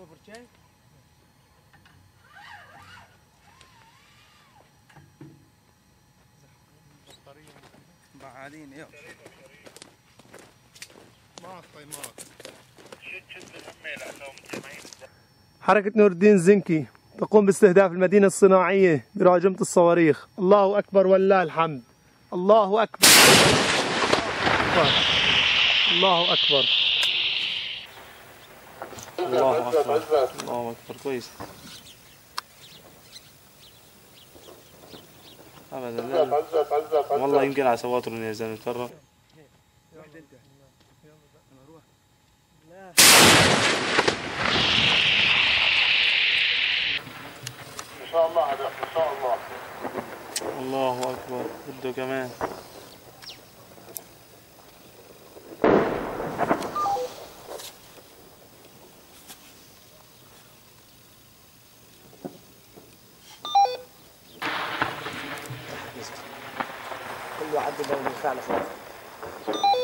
بعدين يلا حركة نور الدين زنكي تقوم باستهداف المدينة الصناعية براجمة الصواريخ. الله أكبر ولله الحمد. الله أكبر. الله أكبر. الله أكبر. الله أكبر. كويس. أبدا لا والله يمكن على سواتر يا زلمة ترى. إن شاء الله هدف إن شاء الله. الله أكبر. بده كمان. كله عدى دولة خالص.